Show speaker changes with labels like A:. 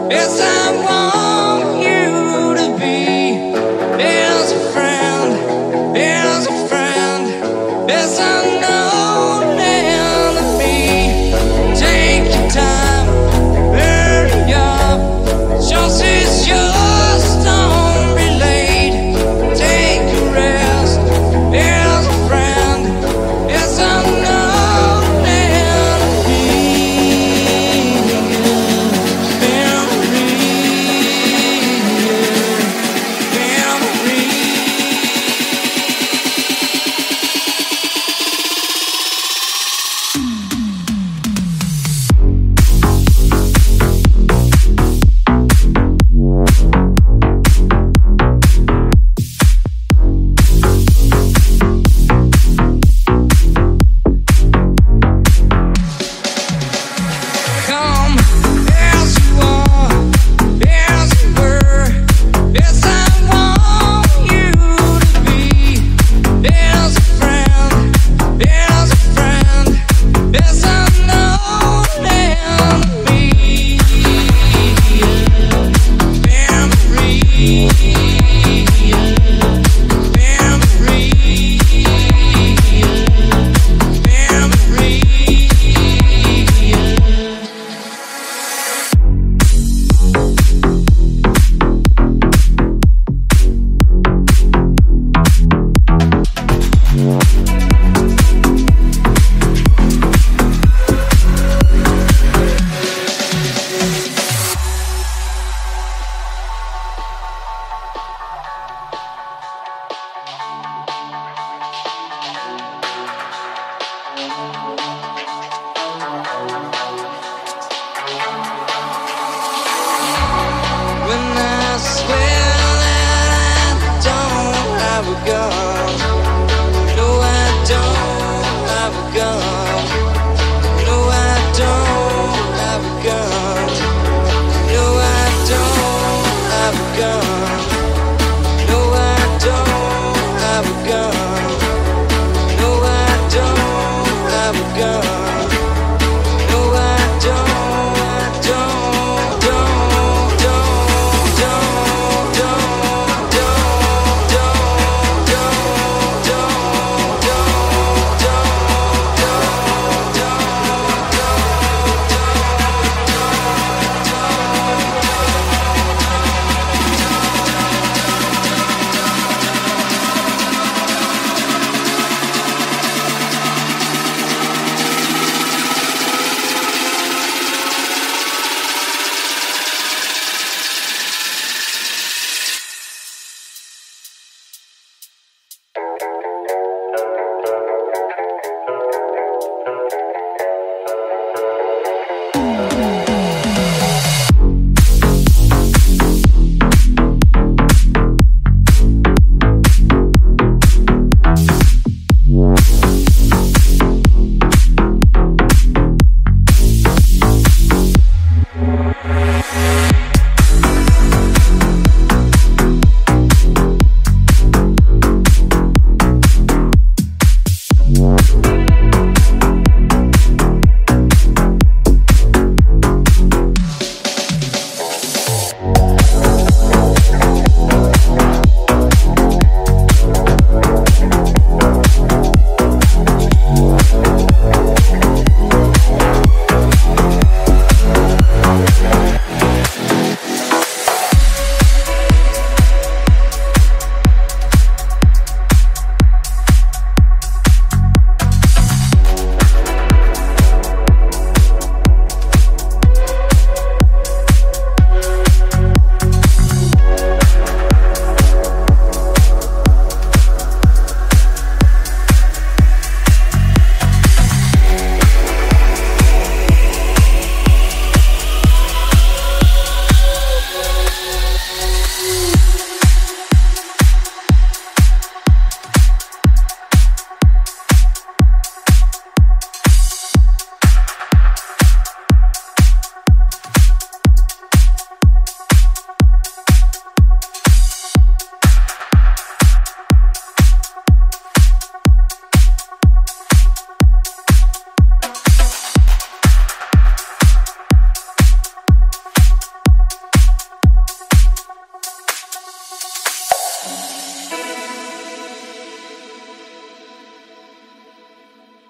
A: Yes, I want you to be as a friend, as a friend, as an old enemy. Take your time, hurry up. Just is yours, don't be late. Take a rest, as a friend, as an old enemy. Come as you are, as you were. Yes, I want you to be as a friend, as a friend, as an old enemy. Memory, when I swear that I don't have a gun.